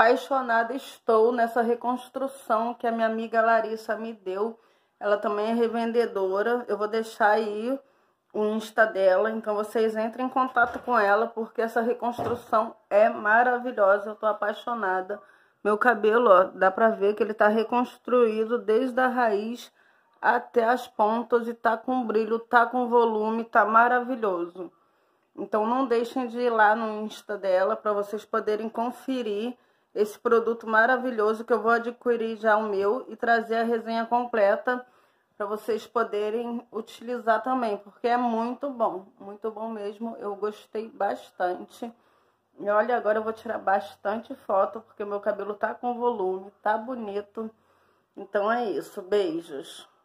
apaixonada estou nessa reconstrução que a minha amiga Larissa me deu. Ela também é revendedora. Eu vou deixar aí o Insta dela, então vocês entrem em contato com ela, porque essa reconstrução é maravilhosa. Eu tô apaixonada. Meu cabelo, ó, dá pra ver que ele tá reconstruído desde a raiz até as pontas e tá com brilho, tá com volume, tá maravilhoso. Então não deixem de ir lá no Insta dela para vocês poderem conferir esse produto maravilhoso, que eu vou adquirir já o meu e trazer a resenha completa para vocês poderem utilizar também, porque é muito bom mesmo. Eu gostei bastante. E olha, agora eu vou tirar bastante foto, porque meu cabelo tá com volume, tá bonito. Então é isso, beijos.